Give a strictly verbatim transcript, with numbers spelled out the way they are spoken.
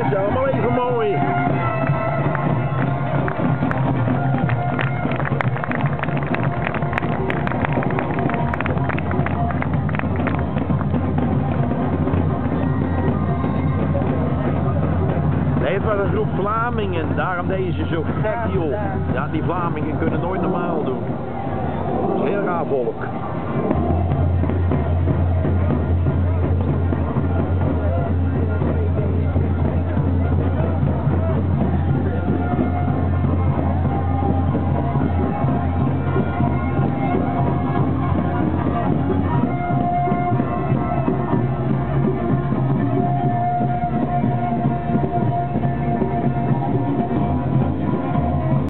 is allemaal even mooi. Het was een groep Vlamingen, daarom deze zo gek joh. Ja, die Vlamingen kunnen nooit normaal doen. Het is heel raar volk.